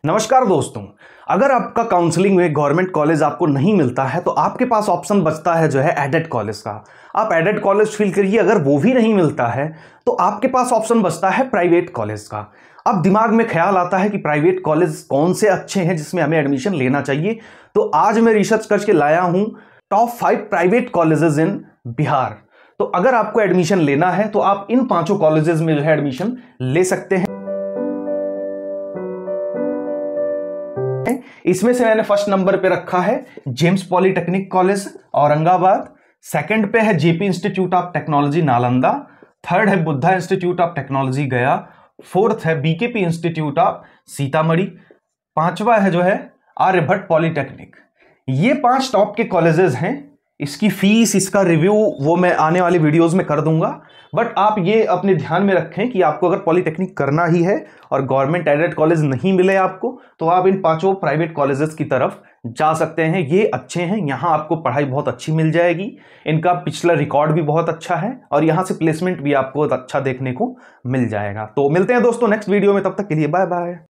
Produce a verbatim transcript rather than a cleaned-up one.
नमस्कार दोस्तों, अगर आपका काउंसलिंग में गवर्नमेंट कॉलेज आपको नहीं मिलता है तो आपके पास ऑप्शन बचता है जो है एडेड कॉलेज का। आप एडेड कॉलेज फिल करिए। अगर वो भी नहीं मिलता है तो आपके पास ऑप्शन बचता है प्राइवेट कॉलेज का। अब दिमाग में ख्याल आता है कि प्राइवेट कॉलेज कौन से अच्छे हैं जिसमें हमें एडमिशन लेना चाहिए। तो आज मैं रिसर्च करके लाया हूं top five private colleges in Bihar. तो अगर आपको एडमिशन लेना है तो आप इन पांचों कॉलेजेस में जो है एडमिशन ले सकते हैं। इसमें से मैंने फर्स्ट नंबर पे रखा है James polytechnic college Aurangabad. Second पे है JP institute of technology Nalanda. Third है Buddha institute of technology Gaya. Fourth है बीकेपी इंस्टीट्यूट ऑफ सीतामढ़ी। पांचवा है जो है आर्यभट्ट पॉलीटेक्निक। ये पांच टॉप के कॉलेजेस हैं। इसकी फीस, इसका रिव्यू वो मैं आने वाली वीडियोस में कर दूंगा। बट आप ये अपने ध्यान में रखें कि आपको अगर पॉलीटेक्निक करना ही है और गवर्नमेंट एडेड कॉलेज नहीं मिले आपको तो आप इन पांचों प्राइवेट कॉलेजेस की तरफ जा सकते हैं। ये अच्छे हैं, यहाँ आपको पढ़ाई बहुत अच्छी मिल जाएगी। इनका पिछला रिकॉर्ड भी बहुत अच्छा है और यहाँ से प्लेसमेंट भी आपको अच्छा देखने को मिल जाएगा। तो मिलते हैं दोस्तों नेक्स्ट वीडियो में, तब तक के लिए बाय बाय।